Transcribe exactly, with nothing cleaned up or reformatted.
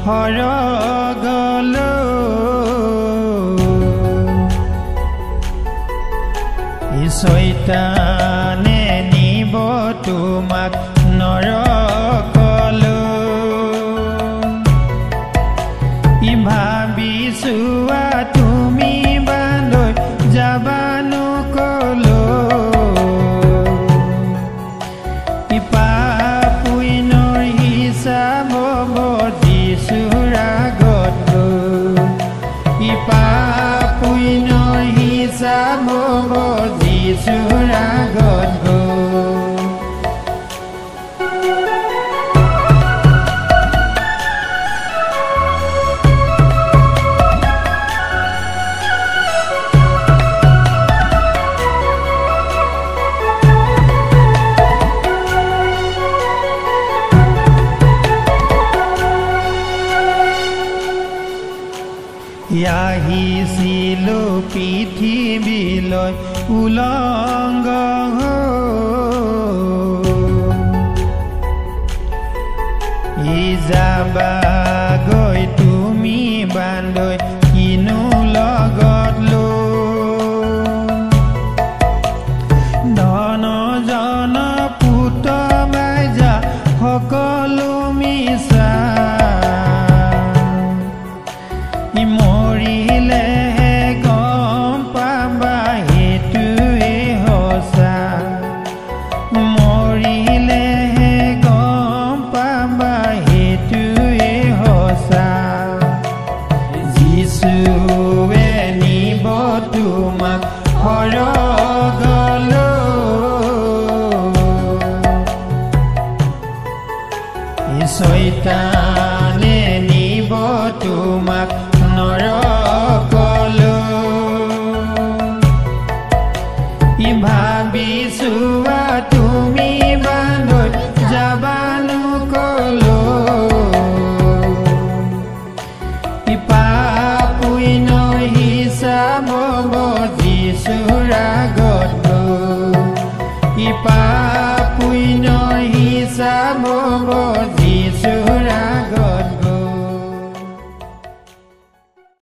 হৰগলো শৈতানে নিব তোমাক নৰকলো ই ভাবিছো তুমি বান্ধৈ যাবানো কলো ই পাপ পুণ্যৰ হিচাপ দিছুৰ আগত ই পাপ পুণ্যৰ হিচাপ দিছুৰ আগত আহিছিলো পৃথিৱীলৈ উলংগ ই যাবা গৈ তুমি বান্ধৈ কিনো লগত লো ধন জন পুত বাইজা সকলো মিছা মৰিলেহে গম পাবা সেইটোৱে সঁচা মৰিলেহে গম পাবা সেইটোৱে সঁচা যিছুৱে নিব তোমাক সৰগলো শৈতানে নিব তোমাক নৰকলো ই ভাবিছো তুমি বান্ধৈ যাবানো কলো ই পাপ পুণ্যৰ হিচাপ দিছুৰ আগত ই পাপ পুণ্যৰ হিচাপ